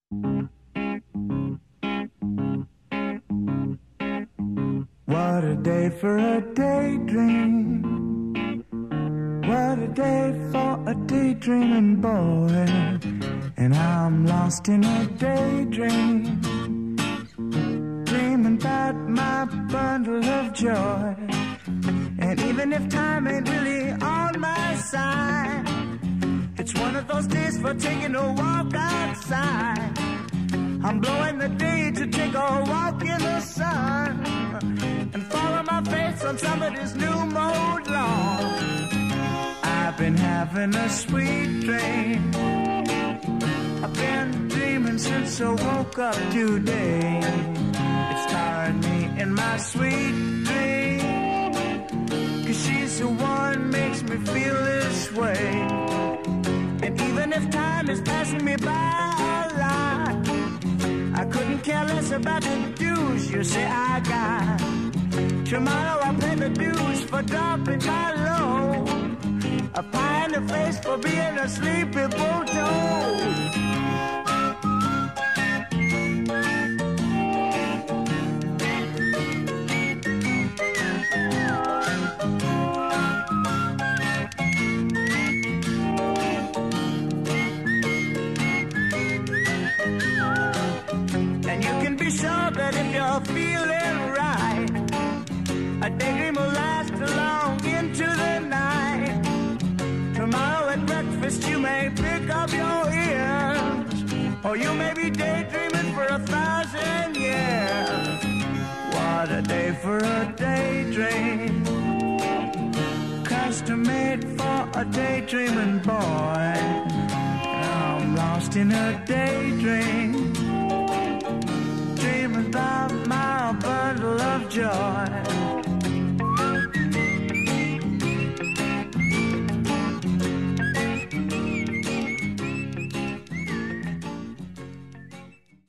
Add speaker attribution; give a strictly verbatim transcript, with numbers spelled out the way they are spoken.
Speaker 1: What a day for a daydream. What a day for a daydreaming boy. And I'm lost in a daydream, dreaming about my bundle of joy. And even if time ain't really on my side, it's one of those days for taking a walk outside. I'm blowing the day to take a walk in the sun and follow my face on somebody's new mode lawn. I've been having a sweet dream. I've been dreaming since I woke up today. It's tiring me in my sweet dream, 'cause she's the one makes me feel this way. And even if time is passing me by a lot, I couldn't care less about the dues you say I got. Tomorrow I'll pay the dues for dropping my load, a pie in the face for being a sleepy bulldog. And you can be sure that if you're feeling right, a daydream will last along into the night. Tomorrow at breakfast you may pick up your ears, or you may be daydreaming for a thousand years. What a day for a daydream, custom made for a daydreaming boy. I'm lost in a daydream, dreaming about my bundle of joy.